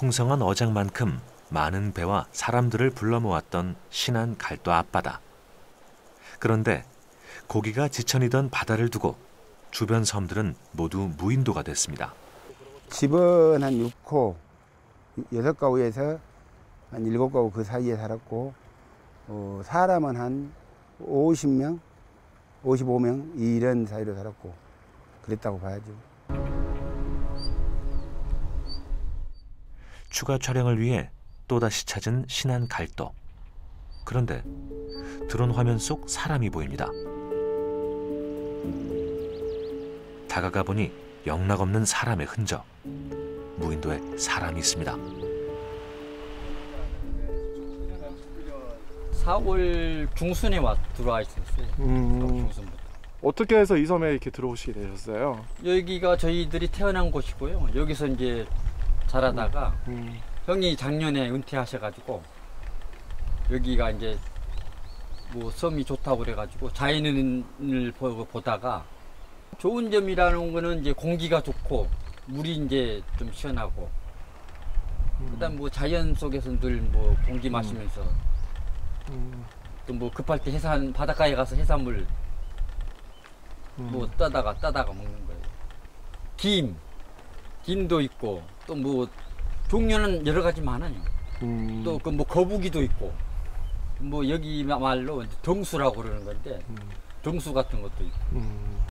풍성한 어장만큼 많은 배와 사람들을 불러 모았던 신안 갈도 앞바다. 그런데 고기가 지천이던 바다를 두고 주변 섬들은 모두 무인도가 됐습니다. 집은 한 6호, 6가구에서 한 7가구 그 사이에 살았고, 사람은 한 50명, 55명 이런 사이로 살았고 그랬다고 봐야죠. 추가 촬영을 위해 또다시 찾은 신안 갈도. 그런데 드론 화면 속 사람이 보입니다. 다가가 보니 영락없는 사람의 흔적. 무인도에 사람이 있습니다. 4월 중순에 들어와 있었어요. 4월 중순부터. 어떻게 해서 이 섬에 이렇게 들어오시게 되셨어요? 여기가 저희들이 태어난 곳이고요. 여기서 이제 자라다가 형이 작년에 은퇴하셔가지고 여기가 이제 뭐 섬이 좋다고 그래가지고 자연을 보다가 좋은 점이라는 거는 이제 공기가 좋고 물이 이제 좀 시원하고 그다음 뭐 자연 속에서 늘 뭐 공기 마시면서 또 뭐 급할 때 해산 바닷가에 가서 해산물 뭐 따다가 먹는 거예요. 김도 있고 또 뭐 종류는 여러 가지 많아요. 또 그 뭐 거북이도 있고 뭐 여기 말로 덩수라고 그러는 건데 덩수 같은 것도 있고.